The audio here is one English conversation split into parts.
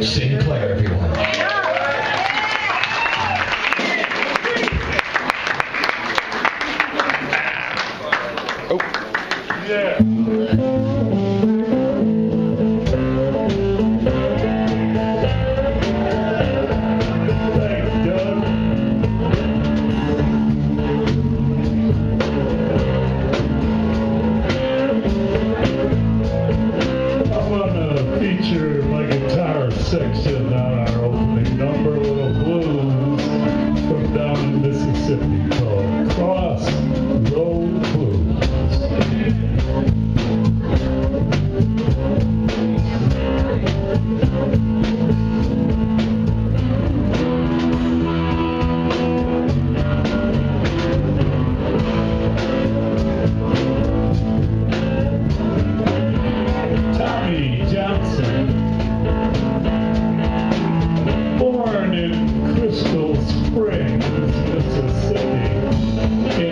Sinclair, everyone. Oh. Yeah. Section on our opening number, little blues from down in Mississippi called Cross Road Blues. Tommy Johnson, born in Crystal Springs, Mississippi in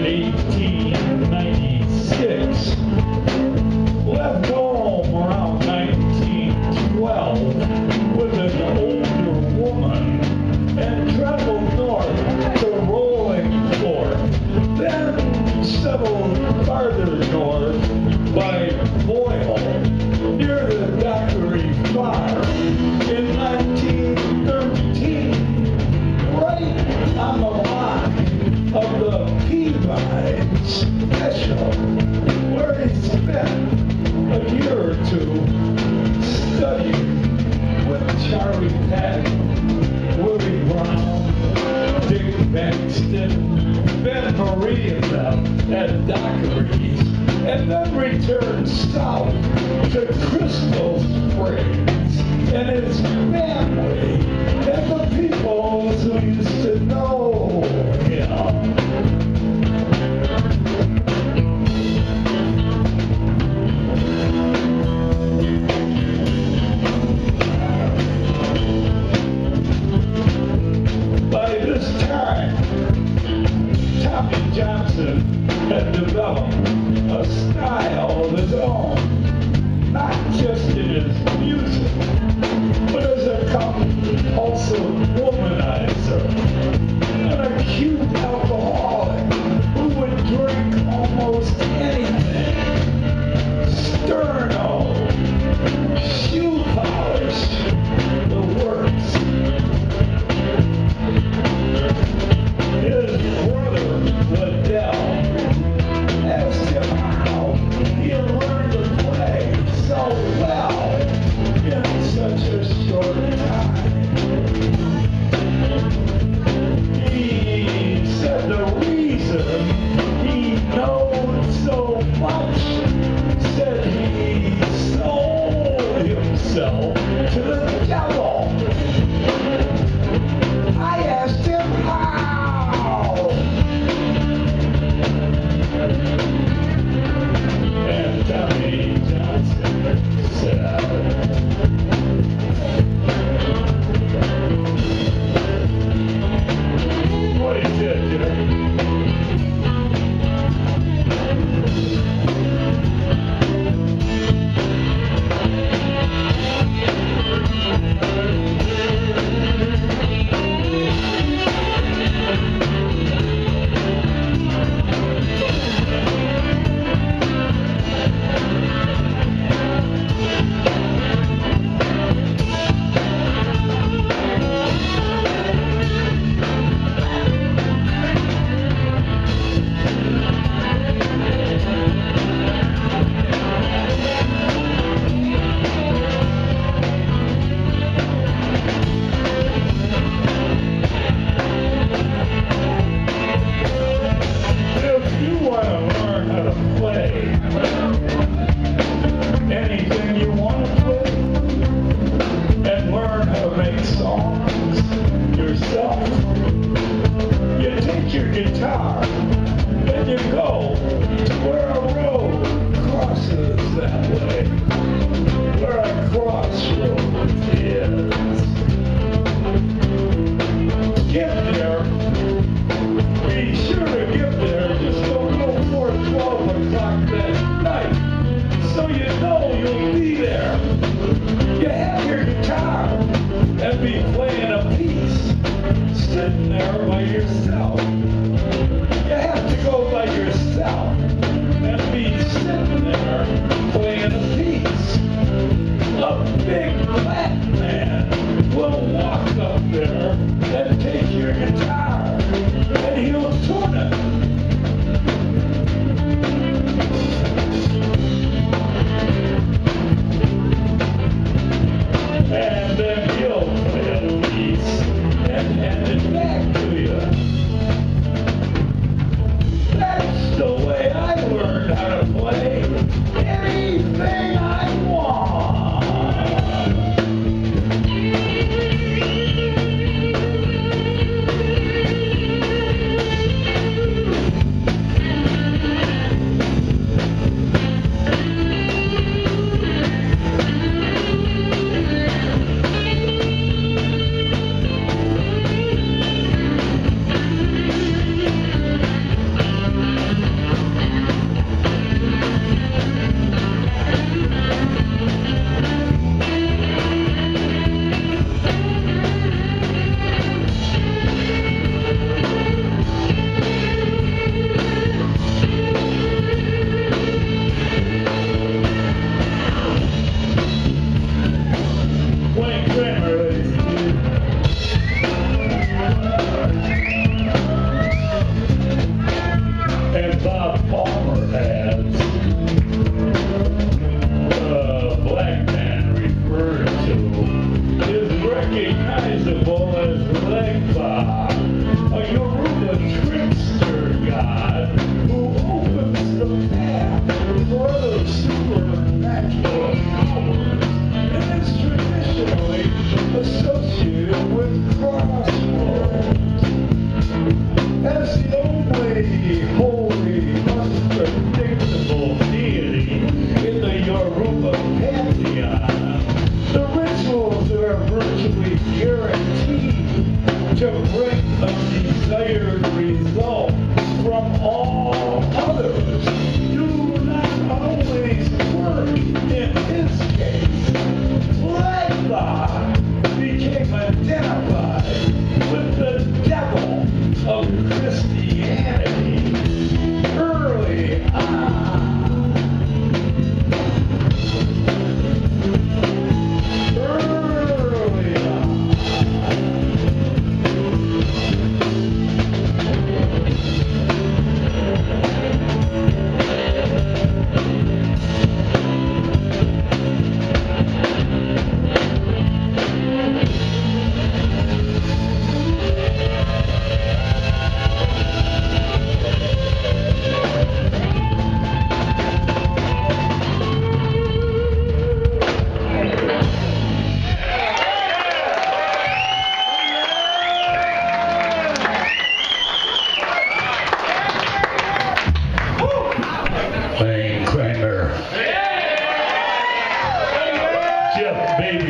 1896, left home around 1912 with an older woman and traveled north to Rolling Fork, then settled farther north by Boyle near the Dockery Farm in 1913, right on the line of the Peabody Special, where he spent a year or two studying with Charlie Patton, Willie Brown, Dick Baxton, Ben Marie and them at Dockery's, and then returned south to Crystal Springs and his family and the people who used to know him. By this time, Tommy Johnson had developed a style of his own, not just in his music, but as a compulsive womanizer, an acute alcoholic who would drink almost anything. Sterno, shoe polish, the works. His brother, Liddell, asked him how he had learned to play so well.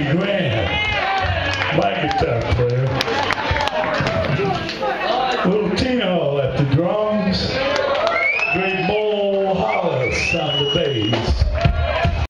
grand. My guitar player. Little